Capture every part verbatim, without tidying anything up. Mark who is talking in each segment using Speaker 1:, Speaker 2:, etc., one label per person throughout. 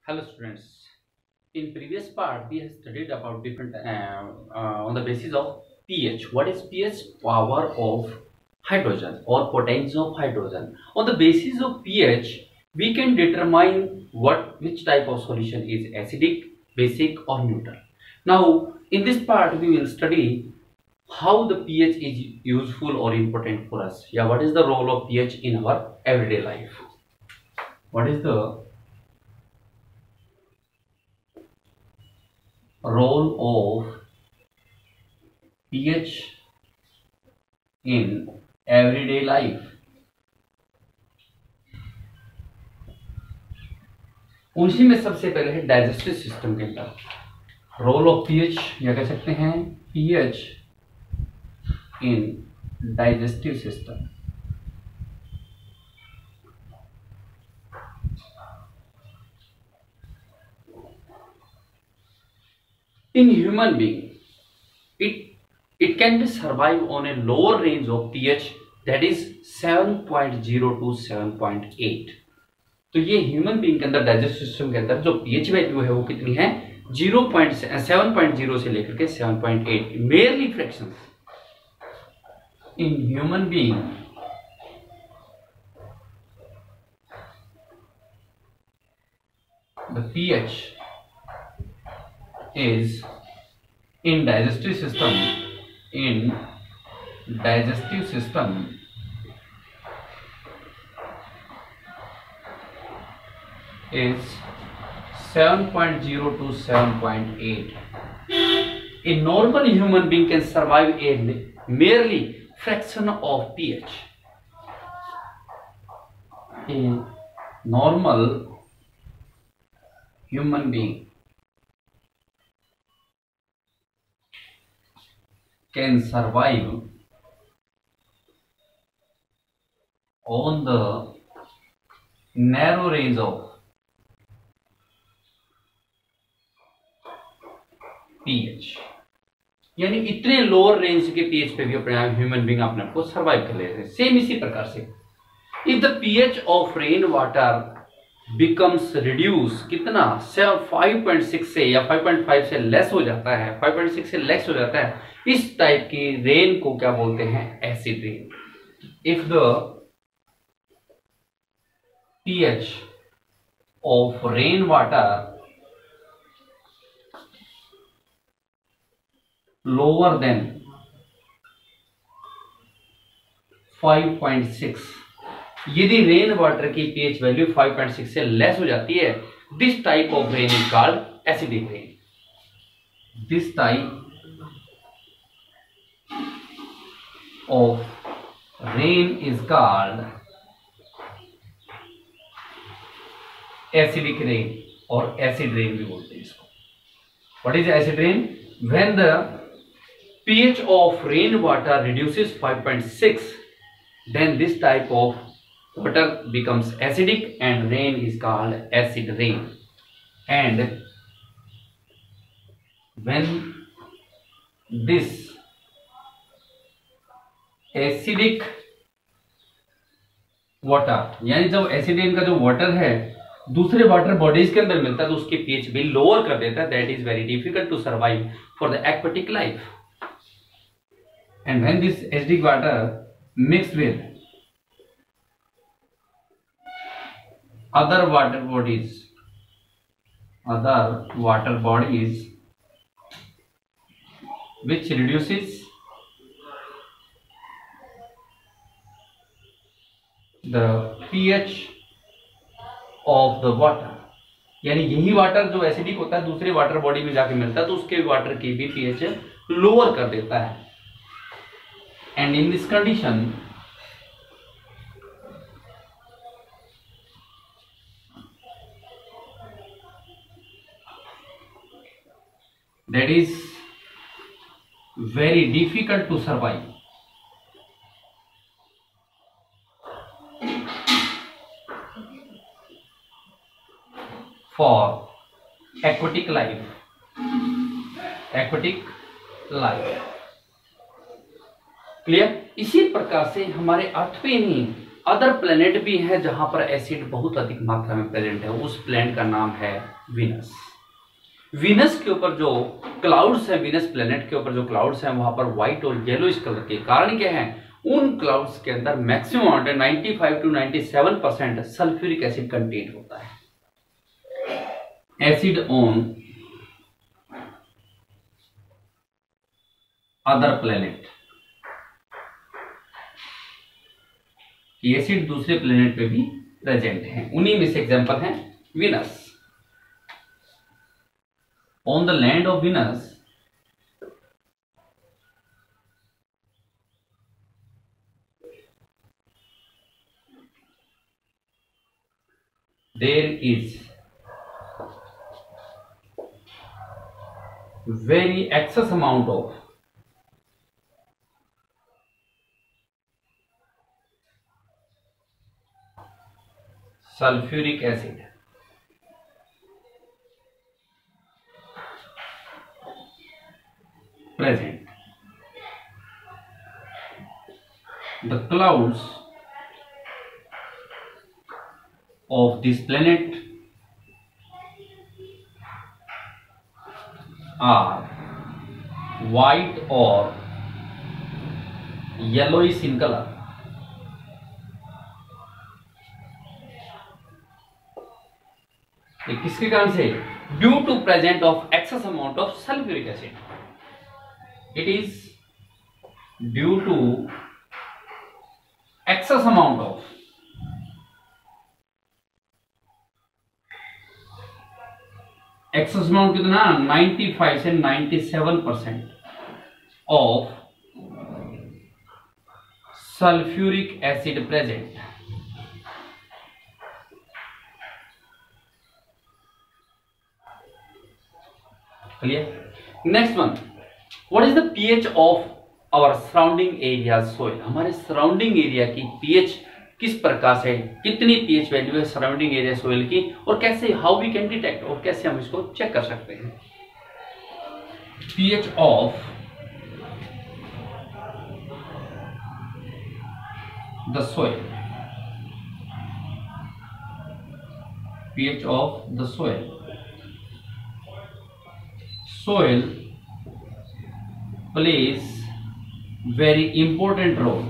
Speaker 1: Hello students. In previous part we have studied about different uh, uh, on the basis of pH. What is pH? Power of hydrogen or potential of hydrogen. On the basis of pH we can determine what which type of solution is acidic, basic or neutral. Now in this part we will study how the pH is useful or important for us. Yeah, what is the role of pH in our everyday life? What is the role of pH in everyday life? उसी में सबसे पहले है digestive system के अंदर role of pH या कह सकते हैं pH in digestive system. In human being, it it can be survive on a lower range of pH, that is seven point zero to seven point eight. तो ये human being के अंदर digestive system के अंदर जो pH value है वो कितनी है zero point seven point zero से लेकर के seven point eight. Merely fractions in human being the pH is in digestive system in digestive system is seven point zero to seven point eight. A normal human being can survive a merely fraction of pH. A normal human being can survive on the narrow range of pH. यानी इतने lower range के pH पे भी अपने human being अपने आप को survive कर लेते हैं. सेम इसी प्रकार से if the pH of rain water becomes reduce कितना फाइव पॉइंट सिक्स से या फाइव पॉइंट फाइव से लेस हो जाता है, फाइव पॉइंट सिक्स से लेस हो जाता है, इस टाइप की रेन को क्या बोलते हैं acid rain. If the pH of rain water lower than five point six, यदि रेन वाटर की pH value five point six से लेस हो जाती है, this type of rain is called acidic rain. This type of rain is called acidic rain और acid rain भी बोलते हैं इसको. What is acid rain? When the pH of rain water reduces five point six, then this type of water becomes acidic and rain is called acid rain. And when this acidic water, यानी जब acid rain का जो water है दूसरे water bodies के अंदर मिलता है तो उसके पीएच भी लोअर कर देता है. That is very difficult to survive for the aquatic life. And when this acidic water mixed with other water bodies, other water bodies, which reduces the pH of the water, यानी यही water जो acidic होता है दूसरे water body में जाके मिलता है तो उसके वाटर की भी पीएच लोअर कर देता है. And in this condition, that is very difficult to survive. For aquatic life, aquatic life. Clear? इसी प्रकार से हमारे अर्थ पे नहीं अदर प्लेनेट भी हैं जहां पर एसिड बहुत अधिक मात्रा में प्रेजेंट है, उस प्लेनेट का नाम है वीनस। वीनस के ऊपर जो क्लाउड्स हैं, वीनस प्लेनेट के ऊपर जो क्लाउड्स हैं वहां पर व्हाइट और येलोइश कलर के, कारण क्या है, उन क्लाउड्स के अंदर मैक्सिमम पचानवे टू सत्तानवे परसेंट सल्फ्यूरिक एसिड कंटेंट होता है। Acid on other planet, acid दूसरे प्लेनेट पे भी प्रेजेंट है, उन्हीं में से एग्जांपल है Venus. On the land of Venus there is very excess amount of sulfuric acid present. The clouds of this planet are white or yellowish in color. ये किसके कारण से? Due to present of excess amount of sulphuric acid. It is due to excess amount of excess amount कितना? पचानवे से सत्तानवे percent of sulphuric acid present. Clear? Next one, what is the pH of our surrounding area soil. हमारे surrounding area की pH किस प्रकार से, कितनी पीएच वैल्यू है सराउंडिंग एरिया सोइल की, और कैसे, हाउ वी कैन डिटेक्ट, और कैसे हम इसको चेक कर सकते हैं. PH of the soil, pH of the soil. Soil plays very important role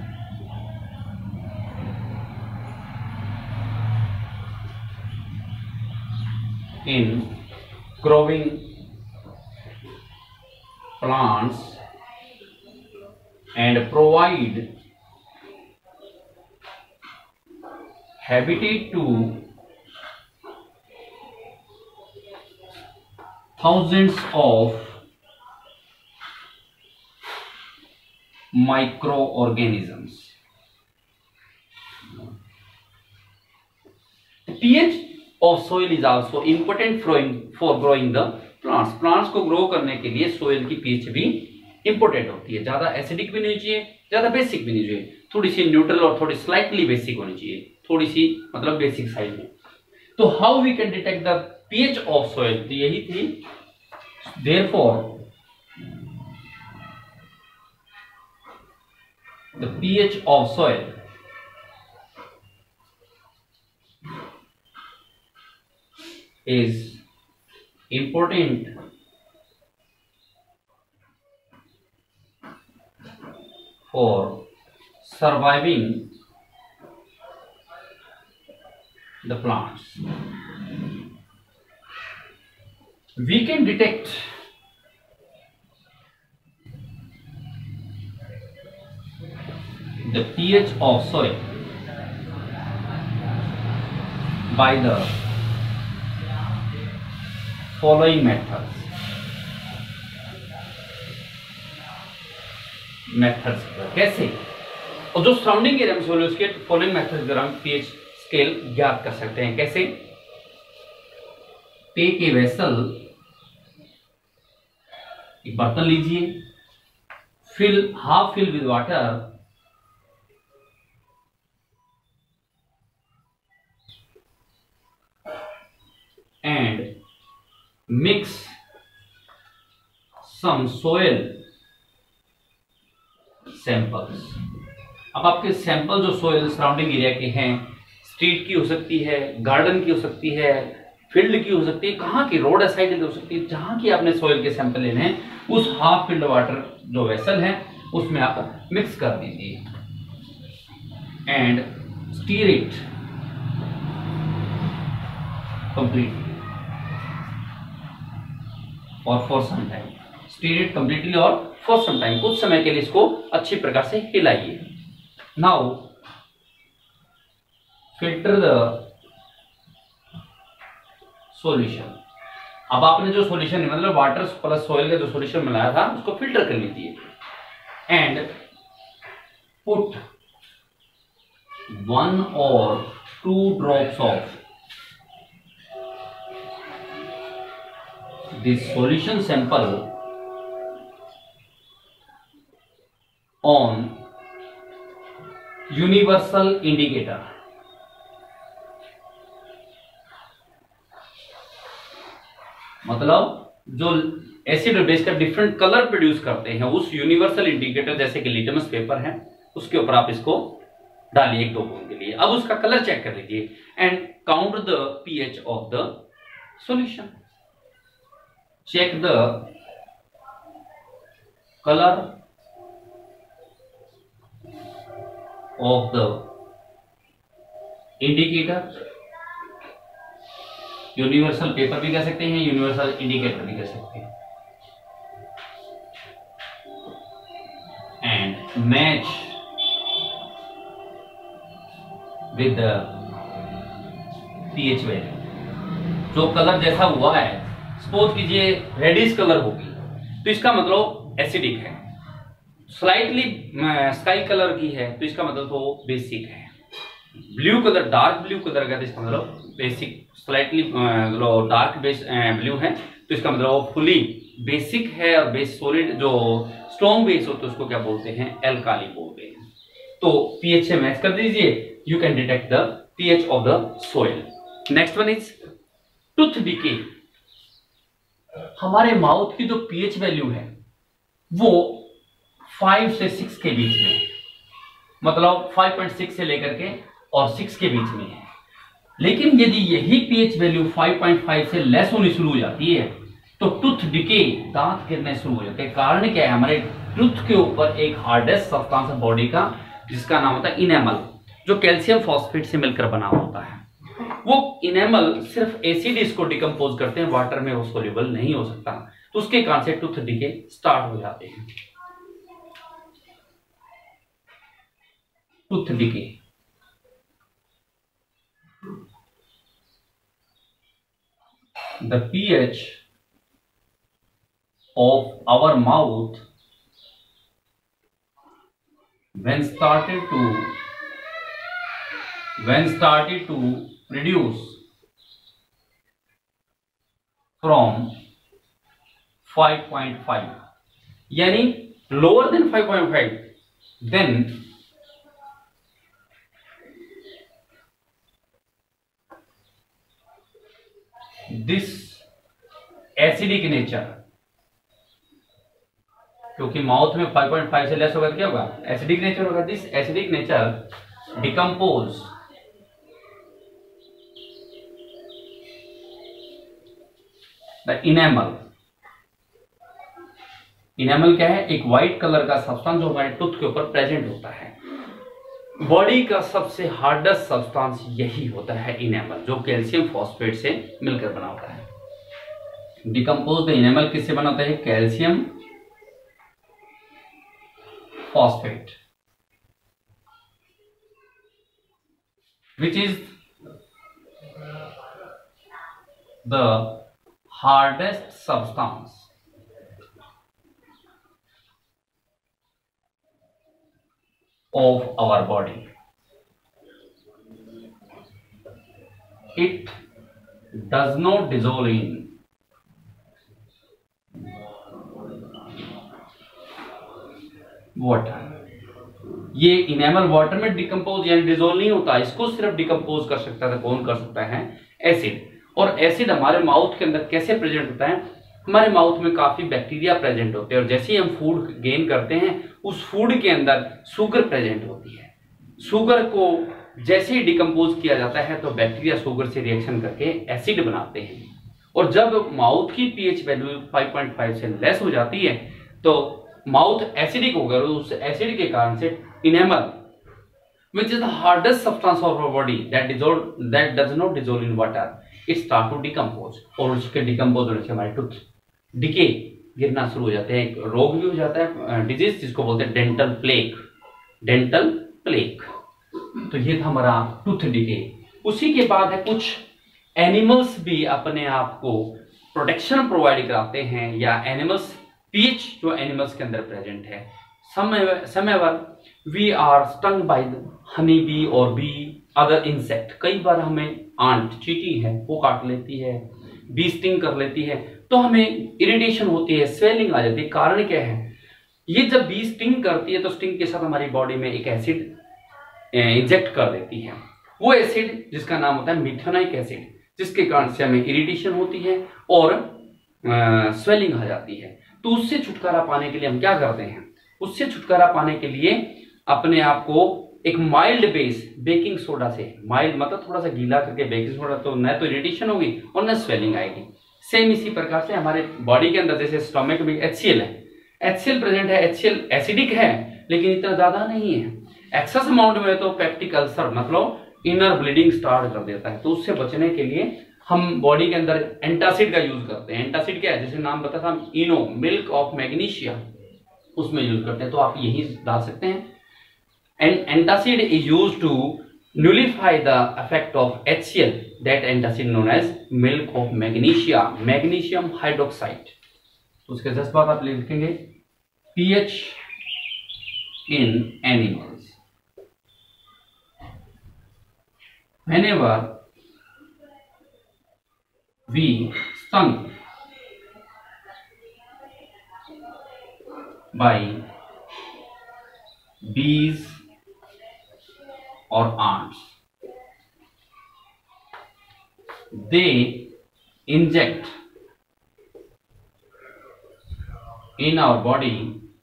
Speaker 1: in growing plants and provide habitat to thousands of microorganisms. The pH of soil is also important for for growing the plants. Plants को grow करने के लिए soil की pH भी important होती है. ज्यादा acidic भी नहीं चाहिए, ज्यादा basic भी नहीं चाहिए, थोड़ी सी neutral और थोड़ी slightly basic होनी चाहिए, थोड़ी सी मतलब basic side में. तो how we can detect the pH of soil, तो यही थी. Therefore the pH of soil is important for surviving the plants. We can detect the pH of soil by the following methods. Methods कैसे? और जो surrounding area में soil उसके following methods द्वारा हम पीएच स्केल ज्ञात कर सकते हैं. कैसे? टेक ए वेसल, एक बर्तन लीजिए, fill half fill with water, and mix some soil samples. अब आपके सैंपल जो सोयल सराउंडिंग एरिया के हैं, स्ट्रीट की हो सकती है, गार्डन की हो सकती है, फील्ड की हो सकती है, कहाँ की, रोड साइड की हो सकती है, जहां की आपने सोयल के सैंपल लेने हैं उस हाफ फिल्ड वाटर जो वेसल है उसमें आप मिक्स कर दीजिए एंड स्टीर इट कंप्लीटली और for some time, stir it completely और फॉर सम टाइम, कुछ समय के लिए इसको अच्छी प्रकार से हिलाइए। Now filter the solution. अब आपने जो सॉल्यूशन मतलब वाटर प्लस सॉइल का जो सॉल्यूशन मिलाया था उसको फिल्टर कर लीजिए एंड पुट वन और two drops of this solution sample on universal indicator. मतलब जो एसिड और बेस का डिफरेंट कलर प्रोड्यूस करते हैं उस यूनिवर्सल इंडिकेटर जैसे कि लिटमस पेपर है उसके ऊपर आप इसको डालिए एक दो बूंद के लिए। अब उसका कलर चेक कर लीजिए and count the pH of the solution. Check the colour of the indicator, universal paper भी कह सकते हैं, यूनिवर्सल इंडिकेटर भी कह सकते हैं, and match with the pH value. जो कलर जैसा हुआ है, सपोज कीजिए रेडिश कलर होगी तो इसका मतलब एसिडिक है, स्लाइटली स्काई कलर की है तो इसका मतलब तो बेसिक है, blue colour dark blue colour का तो इसका मतलब basic, slightly dark base blue है तो इसका मतलब वो फुली बेसिक है, और बेस सॉलिड जो स्ट्रॉन्ग बेस होता है उसको क्या बोलते हैं, एल्काली बोलते हैं। तो पीएच से मैच कर दीजिए, you can detect the pH of the soil. Next one is tooth decay. हमारे माउथ की जो पीएच वैल्यू है वो फाइव से सिक्स के बीच में है, मतलब फाइव पॉइंट सिक्स से लेकर के और सिक्स के बीच में है। लेकिन यदि यही pH value five point five से लेस होनी शुरू हो जाती है तो टूथ डिके, दांत गिरने शुरू हो जाते हैं। कारण क्या है, हमारे टूथ के ऊपर एक हार्डेस्ट सब्सटेंस है बॉडी का जिसका नाम होता है इनेमल, जो कैल्शियम फॉस्फेट से मिलकर बना होता है। वो इनेमल सिर्फ एसिड इसको डिकम्पोज करते हैं, वाटर में वो सोल्यूबल नहीं हो सकता, तो उसके कारण से टूथ डिके स्टार्ट हो जाते हैं। Tooth decay the pH of our mouth when started to when started to reduce from five point five, यानी lower than five point five, then this acidic nature, क्योंकि माउथ में five point five से less होगा तो क्या होगा, acidic nature होगा। This acidic nature decompose the enamel. Enamel क्या है, एक व्हाइट कलर का सब्सटेंस जो हमारे टूथ के ऊपर प्रेजेंट होता है। बॉडी का सबसे हार्डेस्ट सब्सटेंस यही होता है इनेमल, जो कैल्शियम फॉस्फेट से मिलकर बना होता है। डिकम्पोज द इनेमल किससे बना होता है, calcium phosphate, which is the hardest substance of our body. It does not dissolve in water. ये इनेमल वाटर में डिकम्पोज यानी डिजोल्व नहीं होता, इसको सिर्फ डिकम्पोज कर सकता है, कौन कर सकता है, एसिड। और एसिड हमारे माउथ के अंदर कैसे प्रेजेंट होता है, हमारे माउथ में काफी बैक्टीरिया प्रेजेंट होते हैं और जैसे ही हम फूड गेन करते हैं उस फूड के अंदर शुगर प्रेजेंट होती है। शुगर को जैसे ही डिकम्पोज किया जाता है तो बैक्टीरिया शुगर से रिएक्शन करके एसिड बनाते हैं और जब माउथ की pH value five point five से लेस हो जाती है तो माउथ एसिडिक हो गया और उस एसिड के कारण से enamel which is the hardest substance of our body that dissolve that does not dissolve in water, it start to decompose और उसके डिकम्पोज होने से हमारे टूथ डिके गिरना शुरू हो जाते हैं। एक रोग भी हो जाता है डिजीज जिसको बोलते हैं डेंटल प्लेग, डेंटल प्लेग। तो ये था हमारा टूथ डिके। उसी के बाद है कुछ एनिमल्स भी अपने आप को प्रोटेक्शन प्रोवाइड कराते हैं या एनिमल्स पीएच जो एनिमल्स के अंदर प्रेजेंट है। समय समय पर we are stung by honey bee और बी अदर इंसेक्ट। कई बार हमें आंट चींटी है वो काट लेती है, बी स्टिंग कर लेती है तो हमें इरिटेशन होती है, स्वेलिंग आ जाती है। कारण क्या है? ये जब बी स्टिंग करती है तो स्टिंग के साथ हमारी बॉडी में एक एसिड इंजेक्ट कर देती है। वो एसिड जिसका नाम होता है मिथेनोइक एसिड, जिसके कारण से हमें इरिटेशन होती है और स्वेलिंग आ जाती है। तो उससे छुटकारा पाने के लिए हम क्या करते हैं? उससे छुटकारा पाने के लिए अपने आप को एक माइल्ड बेस बेकिंग सोडा से, माइल्ड मतलब थोड़ा सा गीला करके बेकिंग सोडा, तो न तो इरिटेशन होगी और न स्वेलिंग आएगी। सेम इसी प्रकार से हमारे बॉडी के अंदर जैसे स्टोमक में एचसीएल है, एचसीएल प्रेजेंट है, एचसीएल एसिडिक है लेकिन इतना ज्यादा नहीं है। एक्सेस अमाउंट में तो पेप्टिक अल्सर मतलब इनर ब्लीडिंग स्टार्ट कर देता है। तो उससे बचने के लिए हम बॉडी के अंदर एंटासिड का यूज करते हैं। एंटासिड क्या है? जैसे नाम बताया था इनो, मिल्क ऑफ मैग्नीशिया, उसमें यूज करते हैं। तो आप यही डाल सकते हैं। And antacid is used to nullify the effect of HCl, that antacid known as milk of magnesia, magnesium hydroxide. उसके जस्ट बाद आप लिखेंगे pH in animals. Whenever we stung by bees or ants, they inject in our body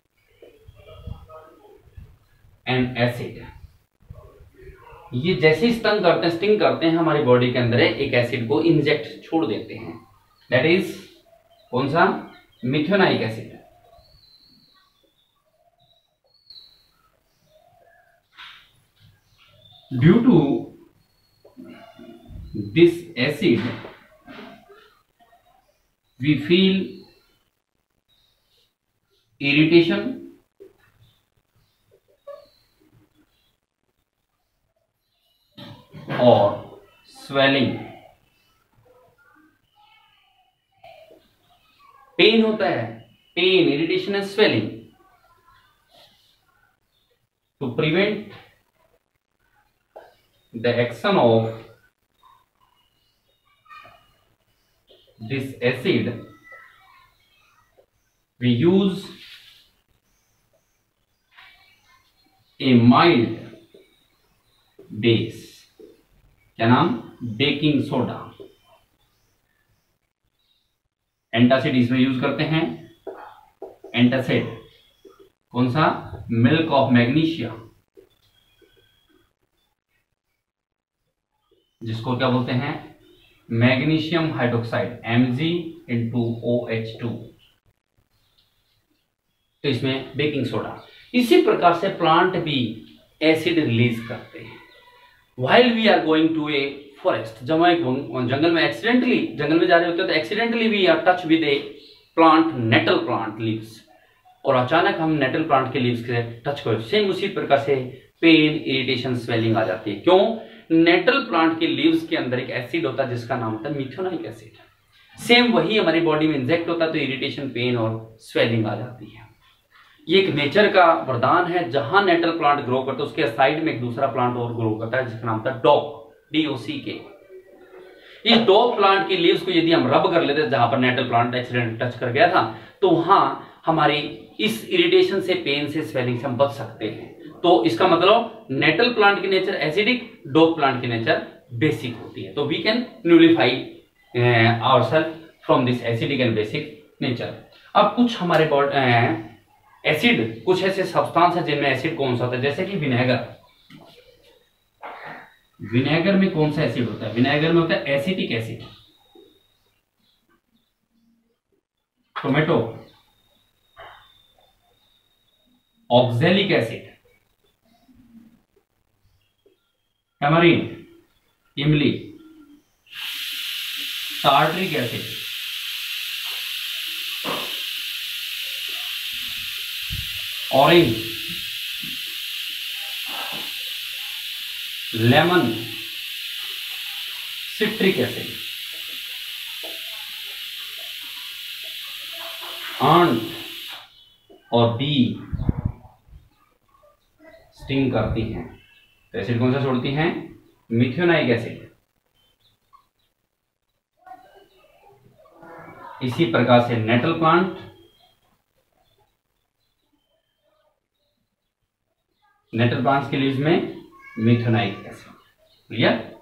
Speaker 1: an acid. ये जैसे stung करते हैं, sting करते हैं, हमारी बॉडी के अंदर एक एसिड को इंजेक्ट छोड़ देते हैं। दैट इज कौन सा? Methanoic acid. Due to this acid we feel irritation और स्वेलिंग। पेन होता है, pain, irritation and swelling. To prevent the action of this acid we use a mild base. क्या नाम? Baking soda. एंटासिड इसमें use करते हैं। Antacid कौन सा? मिल्क ऑफ मैग्नीशिया, जिसको क्या बोलते हैं? Magnesium hydroxide, M G into O H two. तो इसमें बेकिंग सोडा। इसी प्रकार से प्लांट भी एसिड रिलीज करते हैं। While we are going to a forest, जब हम जंगल में एक्सीडेंटली जंगल में जा रहे होते हैं तो accidentally we are touch with a plant, nettle plant leaves, और अचानक हम नेटल प्लांट के लीव्स से टच करें, सेम उसी प्रकार से पेन, इरिटेशन, स्वेलिंग आ जाती है। क्यों? नेटल प्लांट के लीव्स के अंदर एक एसिड होता है जिसका नाम होता है मिथेनोइक एसिड। सेम वही हमारी बॉडी में इंजेक्ट होता है तो इरिटेशन, पेन और स्वेलिंग आ जाती है। ये एक नेचर का वरदान है। जहां नेटल प्लांट ग्रो करता है उसके साइड में एक दूसरा प्लांट और ग्रो करता है जिसका नाम था डॉक, डी ओ सी के। इस डॉक प्लांट की लीव्स को यदि हम रब कर लेते जहां पर नेटल प्लांट एक्सीडेंट टच कर गया था तो वहां हमारी इस इरिटेशन से, पेन से, स्वेलिंग से हम बच सकते हैं। तो इसका मतलब नेटल प्लांट की नेचर एसिडिक, डॉक प्लांट की नेचर बेसिक होती है। तो we can nullify ourselves from this acidic and basic nature. अब कुछ हमारे बॉडी एसिड, कुछ ऐसे सब्सटेंस है जिनमें एसिड कौन सा होता है, जैसे कि विनेगर। विनेगर में कौन सा एसिड होता है? विनेगर में होता है acetic acid. Tomato, oxalic acid. Tamarind, इमली, tartaric acid, orange, lemon, citric acid, ant और बी स्टिंग करती हैं तो एसिड कौन सा छोड़ती हैं? Methanoic acid. इसी प्रकार से नेटल प्लांट, नेटल प्लांट्स के लीव्स में मिथ्योनाइक एसिड। क्लियर?